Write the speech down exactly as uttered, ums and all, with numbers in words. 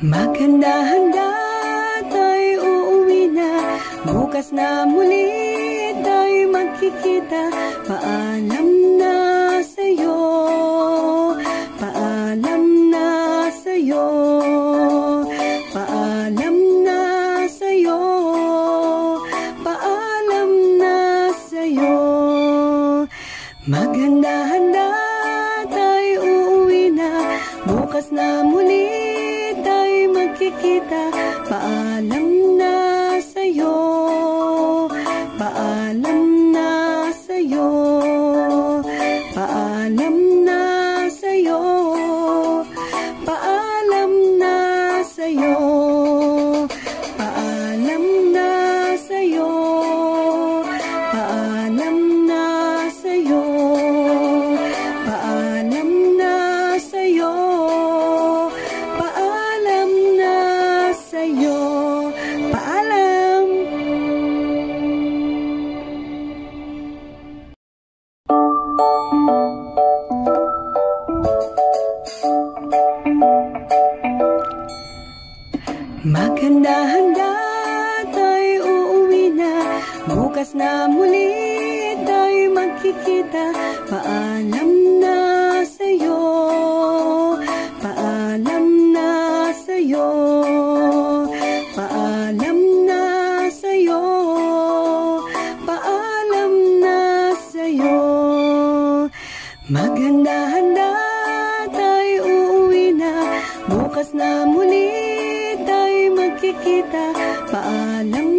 Maghanda-handa tayo uuwi na, bukas na muli tayo magkikita. Paalam na sa'yo, paalam na sa'yo, paalam na sa'yo, paalam na sa'yo. Maghanda-handa tayo uuwi na, bukas na muli tayo magkikita. Paalam na sa'yo, paalam na sa'yo, paalam na sa'yo, paalam na sa'yo, paalam na sa'yo, paalam na sa'yo, paalam na sa'yo, paalam na sa'yo, paalam. Maghanda-handa tayo uuwi na, bukas na muli tayo magkikita. Paalam na sa'yo, paalam na sa'yo, paalam na sa'yo, paalam na sa'yo. Maghanda-handa tayo uuwi na, bukas na muli tayo magkikita. Paalam